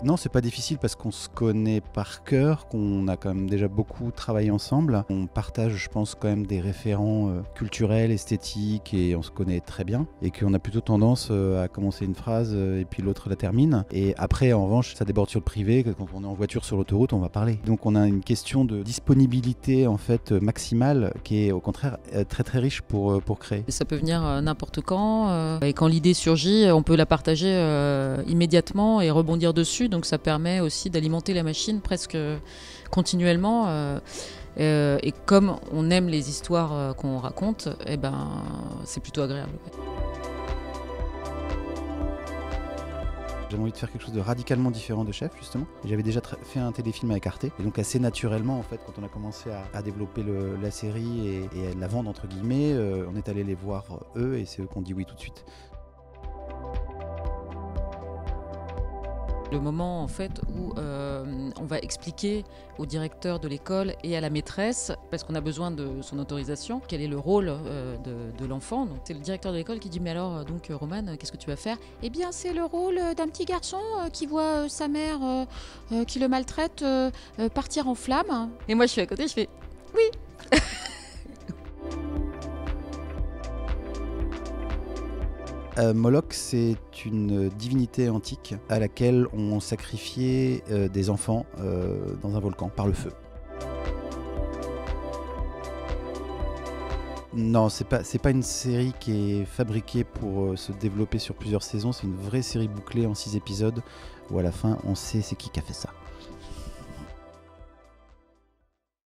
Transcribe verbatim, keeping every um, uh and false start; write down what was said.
Non, c'est pas difficile parce qu'on se connaît par cœur, qu'on a quand même déjà beaucoup travaillé ensemble. On partage, je pense, quand même des référents euh, culturels, esthétiques et on se connaît très bien. Et qu'on a plutôt tendance euh, à commencer une phrase euh, et puis l'autre la termine. Et après, en revanche, ça déborde sur le privé. Quand on est en voiture sur l'autoroute, on va parler. Donc on a une question de disponibilité en fait maximale qui est au contraire très très riche pour, pour créer. Et ça peut venir euh, n'importe quand. Euh, et quand l'idée surgit, on peut la partager euh, immédiatement et rebondir dessus. Donc ça permet aussi d'alimenter la machine presque continuellement. Euh, euh, et comme on aime les histoires euh, qu'on raconte, eh ben, c'est plutôt agréable. J'avais envie de faire quelque chose de radicalement différent de Chef, justement. J'avais déjà tra- fait un téléfilm avec Arte. Et donc assez naturellement, en fait, quand on a commencé à, à développer le, la série et, et à la vendre, entre guillemets, euh, on est allé les voir eux et c'est eux qui ont dit oui tout de suite. Le moment en fait où euh, on va expliquer au directeur de l'école et à la maîtresse, parce qu'on a besoin de son autorisation, quel est le rôle euh, de, de l'enfant. Donc c'est le directeur de l'école qui dit mais alors donc Romane, qu'est-ce que tu vas faire? Eh bien c'est le rôle d'un petit garçon euh, qui voit euh, sa mère euh, euh, qui le maltraite euh, euh, partir en flammes. Et moi je suis à côté, je fais oui. Euh, Moloch, c'est une divinité antique à laquelle on sacrifiait euh, des enfants euh, dans un volcan par le feu. Non, c'est pas, c'est pas une série qui est fabriquée pour euh, se développer sur plusieurs saisons. C'est une vraie série bouclée en six épisodes où à la fin on sait c'est qui qui a fait ça.